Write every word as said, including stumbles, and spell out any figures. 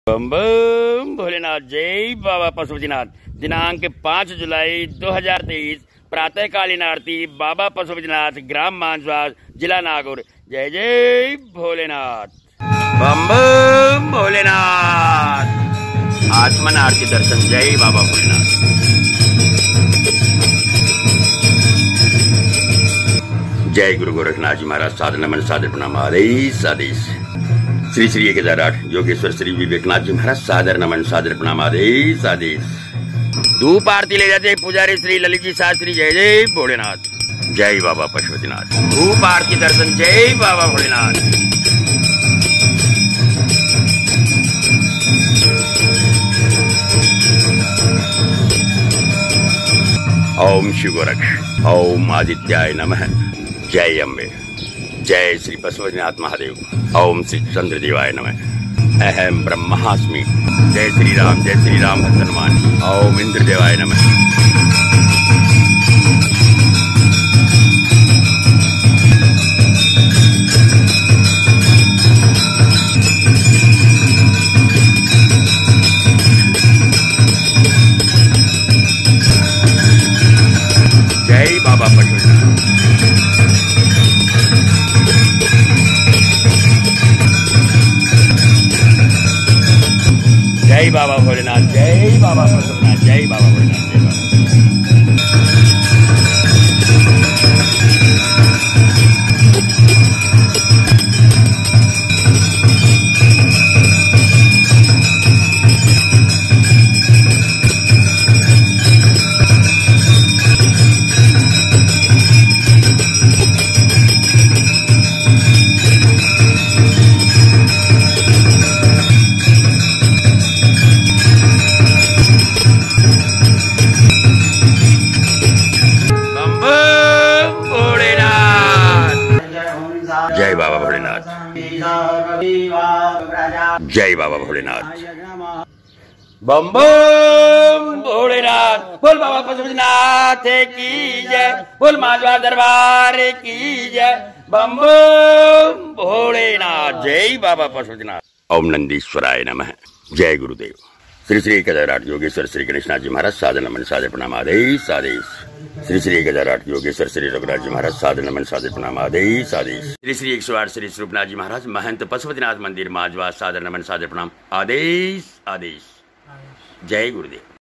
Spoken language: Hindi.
बम बम भोलेनाथ। जय बाबा पशुपतिनाथ। दिनांक पाँच जुलाई दो हजार तेईस प्रातःकालीन आरती बाबा पशुपतिनाथ, ग्राम मानसवास, जिला नागौर। जय जय भोलेनाथ। बम बम भोलेनाथ। आत्मन आरती दर्शन। जय बाबा भोलेनाथ। जय गुरु गोरखनाथ जी महाराज। सादर नमन, सादर प्रणाम, आदेश आदेश। श्री श्री एक हजार आठ योगेश्वर श्री विवेकनाथ जी महाराज। सादर नमन, सादर प्रणाम, आदेश आदेश। धूप आरती ले जाते पुजारी श्री ललित जी शास्त्री। जय जय भोलेनाथ। जय बाबा पशुपतिनाथ। धूप आरती दर्शन। जय बाबा भोलेनाथ। ओम शिव गोरख। ओम आदित्याय नमः। जय अम्बे। जय श्री पशुपतिनाथ महादेव। ओम श्री चंद्रदेवाय नमः। अहम ब्रह्मास्मि। जय श्री राम, जय श्री राम हनुमान। ओम इंद्रदेवाय नमः। जय बाबा पशुपतिनाथ। जय बाबा भोलेनाथ। जय बाबा पशुपतिनाथ। जय बाबा भोलेनाथ। जय बाबा। जय बाबा भोलेनाथ। जय बाबा भोलेनाथ। बम बम भोलेनाथ। बोल बाबा पशुपतिनाथ की जय। बोल माधवा दरबार की जय। बम बम भोलेनाथ। जय बाबा पशुपतिनाथ। ओम नंदीश्वराय नमः। जय गुरुदेव। श्री श्री एक हजार आठ योगेश्वर श्री गणेशनाथ जी महाराज। सादर नमन, सादर प्रणाम, आदेश आदेश। श्री श्री एक हजार आठ योगेश्वर श्री रघुराज जी महाराज। सादर नमन, सादर प्रणाम, आदेश आदेश। श्री श्री एक सौ आठ श्री स्वरूपनाथ जी महाराज। महंत पशुपतिनाथ मंदिर माजवा। सादर नमन, सादर प्रणाम, आदेश आदेश। जय गुरुदेव।